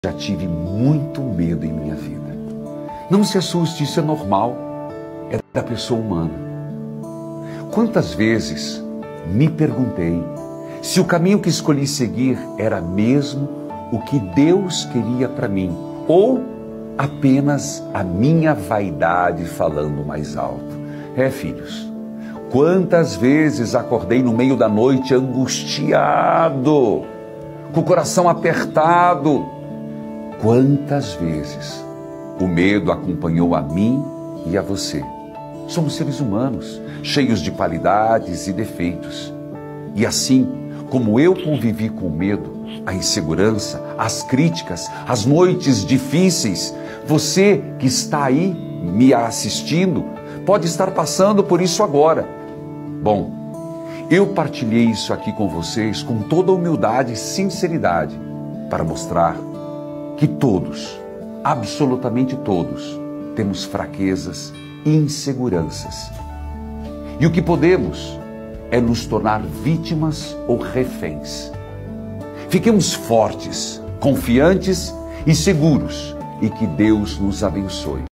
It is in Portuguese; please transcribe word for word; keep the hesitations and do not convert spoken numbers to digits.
Já tive muito medo em minha vida. Não se assuste, isso é normal, é da pessoa humana. Quantas vezes me perguntei se o caminho que escolhi seguir era mesmo o que Deus queria para mim, ou apenas a minha vaidade falando mais alto. É, filhos, quantas vezes acordei no meio da noite angustiado, com o coração apertado. Quantas vezes o medo acompanhou a mim e a você. Somos seres humanos, cheios de qualidades e defeitos. E assim como eu convivi com o medo, a insegurança, as críticas, as noites difíceis, você que está aí me assistindo pode estar passando por isso agora. Bom, eu partilhei isso aqui com vocês com toda humildade e sinceridade para mostrar que todos, absolutamente todos, temos fraquezas e inseguranças. E o que podemos é nos tornar vítimas ou reféns. Fiquemos fortes, confiantes e seguros, e que Deus nos abençoe.